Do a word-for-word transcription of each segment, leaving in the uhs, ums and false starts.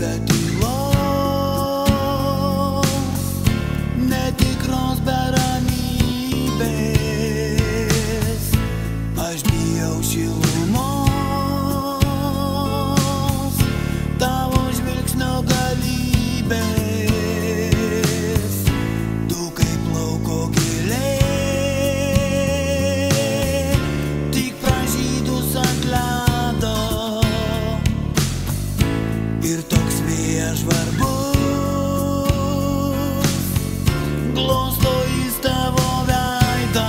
be tylos, netikros be ramybės. Aš bijau šilumos, tavo žvilgsnio galybės. Tu kaip lauko gėlė, tik pražydus ant ledo. Ir toks vėjas žvarbus glosto jis tavo veidą.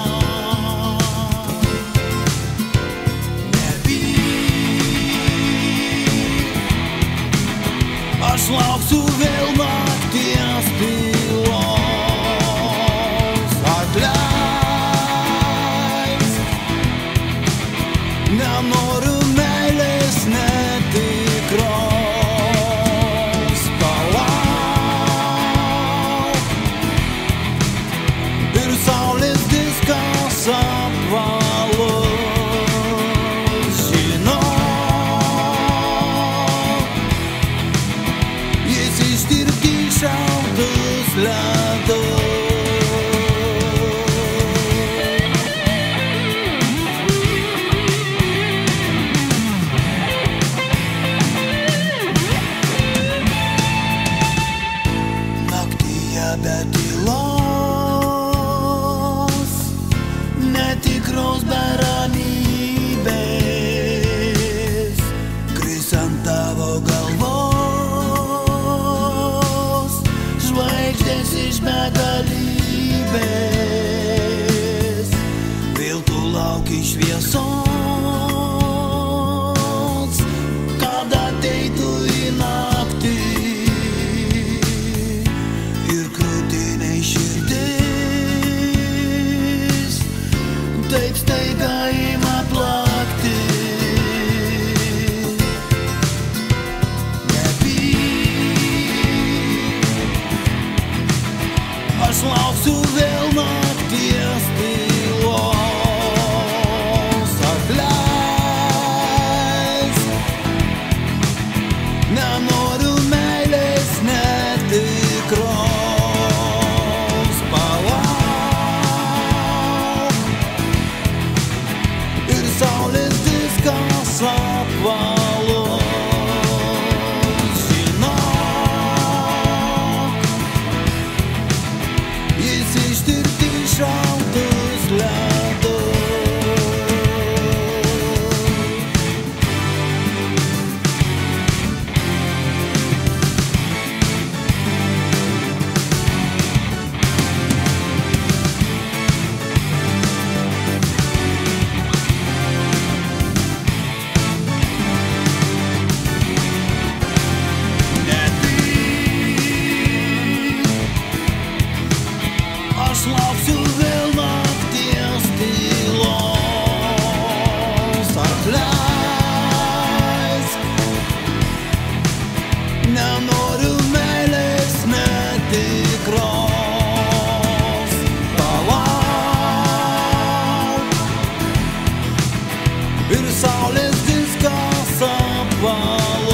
Nebyk, aš lauksiu vėl nakties tylos. Atleisk, nenoriu meilės netikros. Palauk, ir saulės diskas apvalus. Žinok, jis ištirpdys šaltus ledus. Naktyje be tylos, netikros be ramybės, kris ant tavo galvos žvaigždės iš begalybės. Vėl tu lauki šviesos, kad ateitų į naktį. Ir krūtinėj širdis taip staiga ima plakti. Nebyk, aš lauksiu vėl nakties tylos. Atleisk, nenoriu meilės netikros. Palauk, ir saulės diskas apvalus. Žinok, jis ištirpdys šaltus ledus. Aš lauksiu vėl nakties tylos. Atleisk, nenoriu meilės netikros. Palauk, ir saulės diskas apvalus.